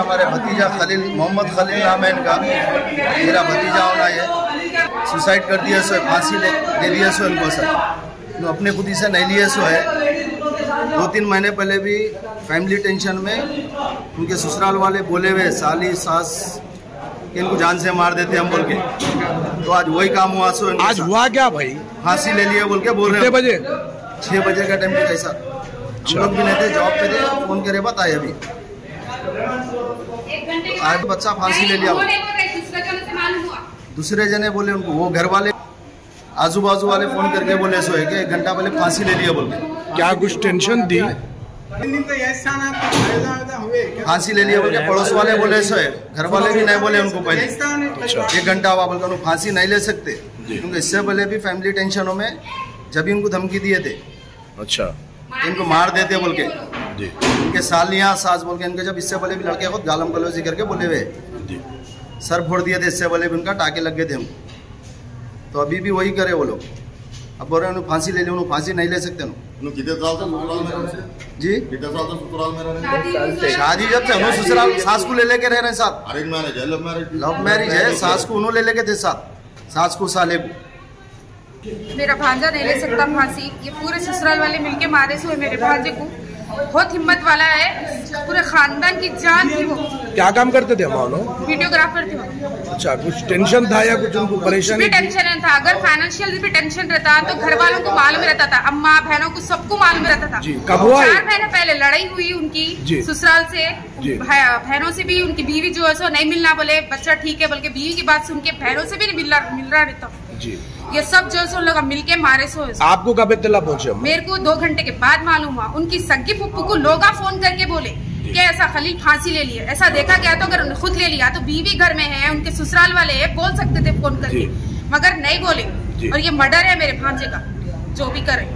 हमारे भतीजा खलील मोहम्मद खलील नाम है इनका, मेरा भतीजा होना ये सुसाइड कर दिया सो, फांसी दे दिया सो इनको सर। तो अपने खुद ही से नहीं लिए सो है। 2-3 महीने पहले भी फैमिली टेंशन में उनके ससुराल वाले बोले हुए साली सास कि इनको जान से मार देते हम बोल के, तो आज वही काम हुआ सो। आज हुआ क्या भाई? फांसी ले लिए बोल के बोल रहे। 6 बजे का टाइम था सर। हम लोग भी नहीं थे, जॉब पे थे, फोन करे बताए अभी आज बच्चा फांसी ले लिया। दूसरे जने बोले उनको, वो घर वाले आजू बाजू वाले फोन करके बोले सो है कि 1 घंटा पहले फांसी ले लिया बोल के। क्या कुछ टेंशन थी? फांसी ले लिया बोल के पड़ोस वाले बोले सो है, घर वाले भी नहीं बोले उनको पहले। 1 घंटा हुआ बोल के फांसी नहीं ले सकते, क्योंकि इससे पहले भी फैमिली टेंशनों में जब इनको धमकी दिए थे, अच्छा इनको मार देते बोल के जी। इनके सालियाँ सास बोल के इनके जब इससे पहले भी लड़के खुद गालम गलौजी करके बोले हुए सर फोड़ दिए थे, इससे पहले भी उनका टाके लग गए थे हमको। तो अभी भी वही करे वो लोग। अब बोल रहे हैं फांसी ले लो, उन्होंने फांसी नहीं ले सकते जी। शादी जब से उन्होंने ससुराल सास को ले लेके रह रहे हैं साथ। लव मैरिज है, सास को उन्होंने ले लेके थे साथ, सास को साले को। मेरा भांजा नहीं ले सकता फांसी, ये पूरे ससुराल वाले मिलके मारे से हुए मेरे भांजे को। बहुत हिम्मत वाला है, पूरे खानदान की जान थी वो। क्या काम करते थे मानो? वीडियोग्राफर थे। अच्छा, कुछ टेंशन था या कुछ उनको परेशानी? कुछ भी टेंशन नहीं था। अगर फाइनेंशियल भी टेंशन रहता तो घर वालों को मालूम रहता था, अम्मा बहनों को सबको मालूम रहता था। कब हुआ? 4 महीने पहले लड़ाई हुई उनकी ससुराल से, बहनों से भी। उनकी बीवी जो है सो नहीं मिलना बोले, बच्चा ठीक है बोल के बीवी की बात सुन के बहनों से भी नहीं मिल रहा रहता जी। ये सब जो सो लोग मिलके मारे सो। आपको कब इत्तला पहुंचे? मेरे को 2 घंटे के बाद मालूम हुआ। उनकी सगी फुप्पू को लोग फोन करके बोले कि ऐसा खलील फांसी ले लिया। ऐसा देखा गया तो अगर खुद ले लिया तो बीवी घर में है, उनके ससुराल वाले है, बोल सकते थे फोन करके, मगर नहीं बोले। और ये मर्डर है मेरे भांजे का, जो भी करे।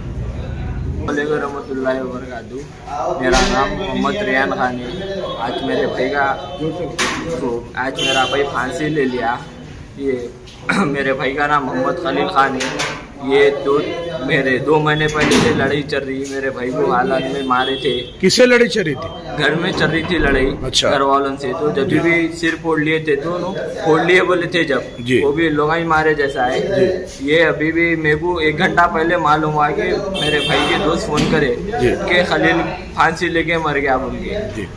मेरा नाम मोहम्मद रियान खान है। आज मेरे भाई का आज मेरा भाई फांसी ले लिया। ये मेरे भाई का नाम मोहम्मद खलील खान है। ये मेरे 2 महीने पहले से लड़ाई चल रही है। मेरे भाई को हालात में मारे थे। किससे लड़ाई चल रही थी? घर में चल रही थी लड़ाई। अच्छा। घर वालों से। तो जब भी सिर फोड़ लिए थे, दोनों फोड़ लिए बोले थे जब, वो भी लोग ही मारे जैसा है। ये अभी भी मेरे को 1 घंटा पहले मालूम हुआ कि मेरे भाई के दोस्त फोन करे कि खलील फांसी लेके मर गया बोल के।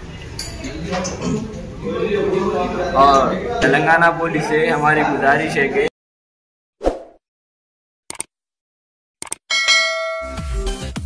और तेलंगाना पुलिस से हमारी गुजारिश है कि